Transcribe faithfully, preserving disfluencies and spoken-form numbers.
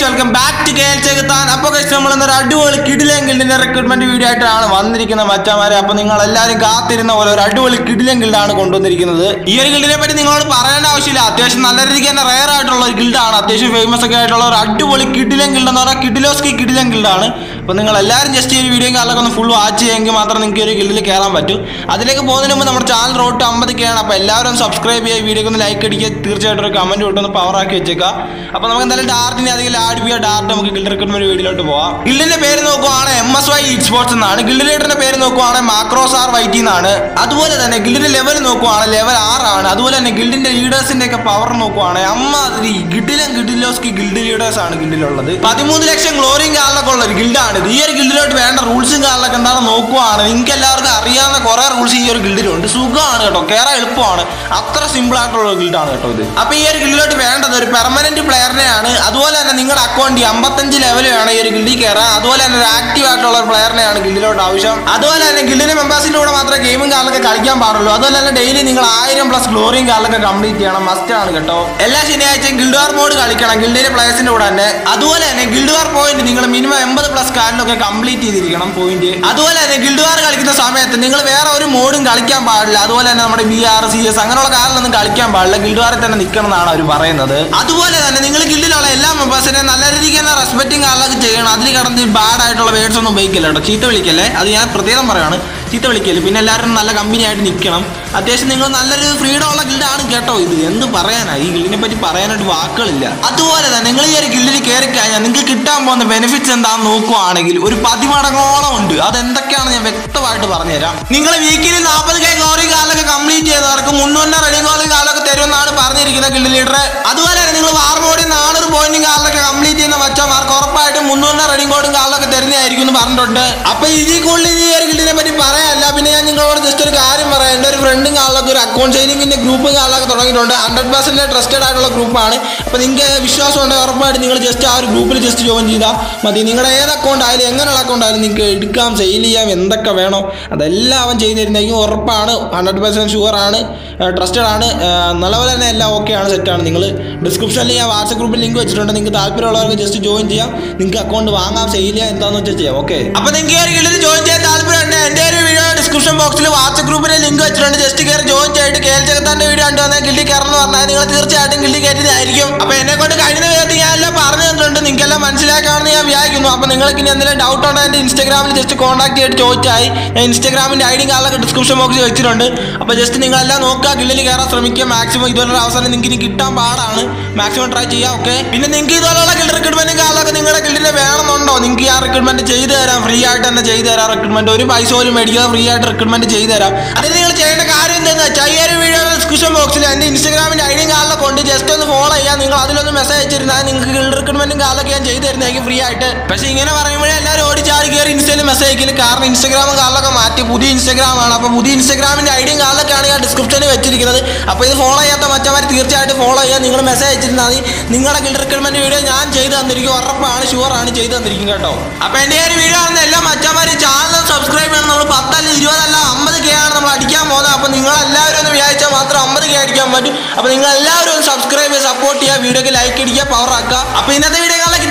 Welcome back to KL ചെകുത്താൻ. അപ്പോൾ guys നമ്മൾ ഇന്നൊരു അടിപൊളി കിടിലൻ ഗിൽഡിന്റെ റിക്രൂട്ട്മെന്റ് വീഡിയോ ആയിട്ടാണ് വന്നിരിക്കുന്നത് മച്ചാമാരെ. അപ്പോൾ നിങ്ങൾ എല്ലാവരും കാത്തിരുന്ന പോലെ ഒരു അടിപൊളി കിടിലൻ ഗിൽഡാണ് കൊണ്ടുവന്നിരിക്കുന്നത്. ഈ ഒരു ഗിൽഡിനെ പറ്റി നിങ്ങളോട് പറയേണ്ട ആവശ്യമില്ല. അത്യാവശ്യം നല്ല രീതിക്ക് തന്നെ റയർ ആയിട്ടുള്ള ഒരു ഗിൽഡാണ്. അത്യാവശ്യം ഫേമസ് ഒക്കെ ആയിട്ടുള്ള ഒരു അടിപൊളി കിടിലൻ ഗിൽഡ് എന്ന് പറഞ്ഞാൽ കിഡിലോസ്കി കിടിലൻ ഗിൽഡാണ്. അപ്പോൾ നിങ്ങൾ എല്ലാവരും ജസ്റ്റ് ഈ ഒരു വീഡിയോ കാലൊക്കെ ഒന്ന് ഫുൾ വാച്ച് ചെയ്യുമെങ്കിൽ മാത്രം നിങ്ങൾക്ക് ഒരു ഗിൽഡിൽ കയറാൻ പറ്റും. അതിലേക്ക് പോകുന്നതിന് മുമ്പ് നമ്മുടെ ചാനൽ റോട്ട് അമ്പത് കെയാണ്. അപ്പോൾ എല്ലാവരും സബ്സ്ക്രൈബ് ചെയ്യുക, വീഡിയോക്ക് ഒന്ന് ലൈക്ക് അടിക്കുക, തീർച്ചയായിട്ടും ഒരു കമന്റ് വിട്ടൊന്ന് പവർ ആക്കി വെച്ചേക്കുക. അപ്പോൾ നമുക്ക് എന്തായാലും ഡാർട്ടിനെ അധികം ലാഡ് ചെയ്യുക. ഡാർട്ട് നമുക്ക് ഗിൽഡ് റിക്രൂട്ട്മെന്റ് വീഡിയോയിലോട്ട് പോവാം. ഗിൽഡിന്റെ പേര് നോക്കുവാണ് M S Y E sports എന്നാണ്. ഗിൽഡ് ലീഡറിന്റെ പേര് നോക്കുവാണ് മാക്രോസ് ആർ വൈറ്റി എന്നാണ്. അതുപോലെ തന്നെ ഗിൽഡിന്റെ ലെവൽ നോക്കുവാണ് ലെവൽ ആറാണ്. അതുപോലെ തന്നെ ഗിൽഡിന്റെ ലീഡേഴ്സിന്റെ ഒക്കെ പവർ നോക്കുവാണ് അമ്മാതിരി ഗിഡിലും ഗിഡിലോസ്കി ഗിൽഡ് ലീഡേഴ്സ് ആണ് ഗിൽഡിലുള്ളത്. പതിമൂന്ന് ലക്ഷം ഗ്ലോറിയും കാർഡൊക്കെ ഉള്ള ഒരു ഗിൽഡാണ്. ഈ ഒരു ഗിൽഡിലോട്ട് വേണ്ട റൂൾസും കാർഡൊക്കെ എന്താണെന്ന് നോക്കുവാണ്. നിങ്ങൾക്ക് എല്ലാവർക്കും അറിയാവുന്ന കുറെ റൂൾസ് ഈ ഒരു ഗിൽഡിലുണ്ട്. സുഖമാണ് കേട്ടോ, കയറാൻ എളുപ്പമാണ്. അത്ര സിമ്പിൾ ആയിട്ടുള്ള ഗിൽഡാണ് കേട്ടോ ഇത്. അപ്പൊ ഈ ഒരു ഗിൽഡിലോട്ട് വേണ്ടത് ഒരു പെർമനന്റ് പ്ലെയറിനെയാണ്. അതുപോലെ തന്നെ നിങ്ങളുടെ അക്കൗണ്ട് അമ്പത്തഞ്ച് ലെവൽ വേണം ഈ ഒരു ഗിൽഡിൽ കയറാൻ. അതുപോലെ തന്നെ ഒരു ആക്റ്റീവ് ആയിട്ടുള്ള ഒരു പ്ലെയറിനെയാണ് ഗിൽഡിലോട്ട് ആവശ്യം. അതുപോലെ തന്നെ ഗിൽഡിന്റെ മെമ്പേഴ്സിന്റെ കൂടെ മാത്രമേ ഗെയിമും കാർഡൊക്കെ കളിക്കാൻ പാടുള്ളൂ. അതുപോലെ തന്നെ ഡെയിലി നിങ്ങൾ ആയിരം പ്ലസ് ഗ്ലോറിയും കാർഡൊക്കെ കംപ്ലീറ്റ് ചെയ്യണം. മസ്റ്റ് ആണ് കേട്ടോ. എല്ലാ ശനിയാഴ്ചയും ഗിൽഡ് വാർ മോഡ് കളിക്കണം ഗിൽഡിന്റെ പ്ലേയേഴ്സിന്റെ കൂടെ തന്നെ. അതുപോലെ തന്നെ ഗിൽഡ് വാർ പോയിന്റ് നിങ്ങൾ മിനിമം എൺപത് പ്ലസ് കാർഡിലൊക്കെ കംപ്ലീറ്റ് ചെയ്തിരിക്കണം പോയിന്റ്. അതുപോലെ തന്നെ ഗിൽഡ് വാർ കളിക്കുന്ന സമയത്ത് നിങ്ങൾ വേറെ ഒരു മോഡും കളിക്കാൻ പാടില്ല. അതുപോലെ തന്നെ നമ്മുടെ ബി ആർ സി എസ് അങ്ങനെയുള്ള കാറിലൊന്നും കളിക്കാൻ പാടില്ല. ഗിൽഡ് വാറിൽ തന്നെ നിൽക്കണം എന്നാണ് അവർ പറയുന്നത്. അതുപോലെ തന്നെ നിങ്ങൾ ഗിൽഡിലുള്ള എല്ലാ മെമ്പേഴ്സിനെയും നല്ല രീതിക്ക് തന്നെ റെസ്പെക്റ്റിംഗ് കാറിലൊക്കെ ചെയ്യണം. അതിൽ കടന്ന് ബാഡ് ആയിട്ടുള്ള വേർഡ്സ് ഒന്നും ഉപയോഗിക്കില്ല കേട്ടോ. ചീത്ത വിളിക്കല്ലേ, അത് ഞാൻ പ്രത്യേകം പറയാണ്. ചീത്ത വിളിക്കല്. പിന്നെ എല്ലാവരും നല്ല കമ്പനി ആയിട്ട് നിൽക്കണം. അത്യാവശ്യം നിങ്ങൾ നല്ലൊരു ഫ്രീഡം ഉള്ള ഗിൽഡാണ് കേട്ടോ ഇത്. എന്ത് പറയാനാ, ഈ ഗിൽഡിനെ പറ്റി പറയാനായിട്ട് വാക്കുകളില്ല. അതുപോലെ തന്നെ നിങ്ങൾ ഈ ഒരു ഗിൽഡിൽ കയറി കഴിഞ്ഞാൽ നിങ്ങൾക്ക് കിട്ടാൻ പോകുന്ന ബെനിഫിറ്റ്സ് എന്താണെന്ന് നോക്കുവാണെങ്കിൽ ഒരു പതിമടങ്ങോളം ഉണ്ട്. അതെന്തൊക്കെയാണ് ഞാൻ വ്യക്തമായിട്ട് പറഞ്ഞുതരാം. നിങ്ങൾ വീക്കിലി നാൽപ്പത് കെ ഗോറി കാലൊക്കെ കംപ്ലീറ്റ് ചെയ്തവർക്ക് മുന്നൂറിന്റെ റെഡി ഗോറി കാലൊക്കെ തരുമെന്നാണ് പറഞ്ഞിരിക്കുന്നത് ഗിൽഡ് ലീഡർ. അതുപോലെ തന്നെ നിങ്ങൾ വാർ മോഡിൽ നാനൂറ് പോയിന്റും കാലൊക്കെ കംപ്ലീറ്റ് ചെയ്യുന്ന മച്ചന്മാർക്ക് ഉറപ്പായിട്ടും മുന്നൂറിന്റെ റെഡി കോഡും കാലൊക്കെ തരുന്നതായിരിക്കും എന്ന് പറഞ്ഞിട്ടുണ്ട്. അപ്പൊ ഇതിൽ കൂടുതൽ ഈ ഒരു ഗിൽഡിനെ പറ്റി പറയാനല്ല. പിന്നെ ഞാൻ നിങ്ങളോട് ജസ്റ്റ് ഒരു കാര്യം പറയാം. എൻ്റെ ഒരു ഫ്രണ്ടും കാലൊക്കെ ഒരു അക്കൗണ്ട് സെയിലിംഗിന്റെ ഗ്രൂപ്പും കാലൊക്കെ തുടങ്ങിയിട്ടുണ്ട്. ഹൺഡ്രഡ് പെർസെന്റ് ട്രസ്റ്റഡ് ആയിട്ടുള്ള ഗ്രൂപ്പാണ്. അപ്പൊ നിങ്ങൾക്ക് വിശ്വാസം ഉണ്ടെങ്കിൽ ഉറപ്പായിട്ട് നിങ്ങൾ ജസ്റ്റ് ആ ഒരു ഗ്രൂപ്പിൽ ജസ്റ്റ് ജോയിൻ ചെയ്താൽ മതി. നിങ്ങളുടെ ഏത് അക്കൗണ്ട് ആയാലും എങ്ങനെയുള്ള അക്കൗണ്ട് ആയാലും നിങ്ങൾക്ക് എടുക്കാം, സെയിൽ ചെയ്യാം, എന്തൊക്കെ വേണോ അതെല്ലാം അവൻ ചെയ്തു തരുന്നതായിരിക്കും. ഉറപ്പാണ്, ഹൺഡ്രഡ് പെർസെന്റ് ഷുവർ ആണ്, ട്രസ്റ്റഡ് ആണ്. നല്ലപോലെ തന്നെ എല്ലാം ഓക്കെ ആണ്, സെറ്റാണ്. നിങ്ങൾ ഡിസ്ക്രിപ്ഷനിൽ ഞാൻ വാട്സ്ആപ്പ് ഗ്രൂപ്പിൽ ലിങ്ക് വെച്ചിട്ടുണ്ട്. നിങ്ങൾക്ക് താല്പര്യമുള്ളവർക്ക് ജസ്റ്റ് ജോയിൻ ചെയ്യാം. നിങ്ങൾക്ക് അക്കൗണ്ട് വാങ്ങാം, സെയിൽ ചെയ്യാം, എന്താണെന്ന് വെച്ചാൽ ചെയ്യാം. ഓക്കെ, അപ്പോൾ നിങ്ങൾക്ക് ഈ ഒരു ഗിൽഡിൽ ജോയിൻ ചെയ്യാൻ താല്പര്യമുണ്ട്. എൻ്റെ ഒരു വീഡിയോ ഡിസ്ക്രിപ്ഷൻ ബോക്സിൽ വാട്സ്ആപ്പ് ഗ്രൂപ്പിലെ ലിങ്ക് വെച്ചിട്ടുണ്ട്. ജസ്റ്റ് കയറി ജോയിൻ ചെയ്തിട്ട് കെഎൽ ചെകുത്താന്റെ വീഡിയോ കണ്ടു വന്നാൽ ഗിൽഡിൽ കയറണം എന്ന് പറഞ്ഞാൽ നിങ്ങൾ തീർച്ചയായിട്ടും ഗിൽഡിൽ കയറ്റിയതായിരിക്കും. അപ്പോൾ എന്നെ കൊണ്ട് കഴിഞ്ഞ വിധത്തിൽ ഞാൻ എല്ലാം പറഞ്ഞു തന്നിട്ടുണ്ട്. നിങ്ങൾക്കെല്ലാം മനസ്സിലാക്കാമെന്ന് ഞാൻ വിചാരിക്കുന്നു. അപ്പോൾ നിങ്ങൾക്ക് ഇനി എന്തെങ്കിലും ഡൗട്ട് ഉണ്ടോ എൻ്റെ ഇൻസ്റ്റാഗ്രാമിൽ ജസ്റ്റ് കോൺടാക്ട് ചെയ്തിട്ട് ചോദിച്ചായി. ഞാൻ ഇൻസ്റ്റാഗ്രാമിൻ്റെ ഐ ഡി കാർഡൊക്കെ ഡിസ്ക്രിപ്ഷൻ ബോക്സിൽ വെച്ചിട്ടുണ്ട്. അപ്പോൾ ജസ്റ്റ് നിങ്ങളെല്ലാം നോക്കുക, ഗിൽഡിൽ കയറാൻ ശ്രമിക്കുക. മാക്സിമം ഇതുപോലുള്ള അവസരം നിങ്ങൾക്ക് ഇനി കിട്ടാൻ പാടാണ്. മാക്സിമം ട്രൈ ചെയ്യാം. ഓക്കെ, പിന്നെ നിങ്ങൾക്ക് ഇതുപോലുള്ള ഗിൽഡ് റിക്രൂട്ട്മെന്റ് കാർഡൊക്കെ നിങ്ങളുടെ ഗിൽഡിന് വേണമെന്നുണ്ടോ? നിങ്ങൾക്ക് ആ റിക്രൂട്ട്മെന്റ് ചെയ്തു തരാം. ഫ്രീ ആയിട്ട് തന്നെ ചെയ്തു തരാം. റിക്രൂട്ട്മെന്റ് ഒരു പൈസ പോലും മേടിക്കാതെ ഫ്രീ ആയിട്ട് റിക്രൂട്ട്മെന്റ് ചെയ്തു തരാം. അതിന് നിങ്ങൾ ചെയ്യേണ്ട കാര്യം എന്താണെന്ന് വെച്ചാൽ ഈ ഒരു വീഡിയോ ഡിസ്ക്രിപ്ഷൻ ബോക്സിൽ എൻ്റെ ഇൻസ്റ്റാഗ്രാമിൻ്റെ ഐ ഡി കാർഡൊക്കെ കൊണ്ട് ജസ്റ്റ് ഒന്ന് ഫോളോ ചെയ്യാം. നിങ്ങൾ അതിലൊന്ന് മെസ്സേജ് അയച്ചിരുന്നാൽ നിങ്ങൾക്ക് ഗിൽഡ് റിക്രൂട്ട്മെന്റും കാർഡൊക്കെ ഞാൻ ചെയ്തു തരുന്നതായിരിക്കും ഫ്രീ ആയിട്ട്. പക്ഷേ ഇങ്ങനെ പറയുമ്പോഴേ എല്ലാവരും ഓടിച്ചാടി കയറി ഇൻസ്റ്റയിൽ മെസ്സേജ് അയക്കില്ല. കാരണം ഇൻസ്റ്റാഗ്രാമും കാർഡൊക്കെ മാറ്റി പുതിയ ഇൻസ്റ്റാഗ്രാമാണ്. അപ്പോൾ പുതിയ ഇൻസ്റ്റാഗ്രാമിൻ്റെ ഐ ഡിയും കാർഡൊക്കെയാണ് ഞാൻ ഡിസ്ക്രിപ്ഷനിൽ വെച്ചിരിക്കുന്നത്. അപ്പോൾ ഇത് ഫോളോ ചെയ്യാത്ത മച്ചന്മാർ തീർച്ചയായിട്ടും ഫോളോ ചെയ്യാൻ നിങ്ങൾ മെസ്സേജ് അയച്ചിരുന്നാൽ മതി. നിങ്ങളുടെ ഗിൽഡ് റിക്രൂട്ട്മെന്റ് വീഡിയോ ഞാൻ ചെയ്തു തന്നിരിക്കും. ഉറപ്പാണ്, ഷുവറാണ് ചെയ്തു തന്നിരിക്കും കേട്ടോ. അപ്പോൾ എൻ്റെ ഒരു വീഡിയോ ആണ് എല്ലാ മച്ചന്മാർ ചാനൽ സബ്സ്ക്രൈബ് ചെയ്യണം. നമ്മൾ പത്തല്ല ഇരുപതല്ല അമ്പത് കെ ആണ് നമ്മൾ അടിക്കാൻ പോകുന്നത്. അപ്പോൾ നിങ്ങളെല്ലാവരും ഒന്ന് വിചാരിച്ചാൽ മാത്രം അമ്പത് കെ അടിക്കാൻ പറ്റും. അപ്പോൾ നിങ്ങൾ എല്ലാവരും ഒന്ന് സബ്സ്ക്രൈബ് ചെയ്ത് സപ്പോർട്ട് ചെയ്യുക, വീഡിയോക്ക് ലൈക്ക് അടിക്കുക, പവർ ആക്കുക. അപ്പോൾ ഇന്നത്തെ വീഡിയോ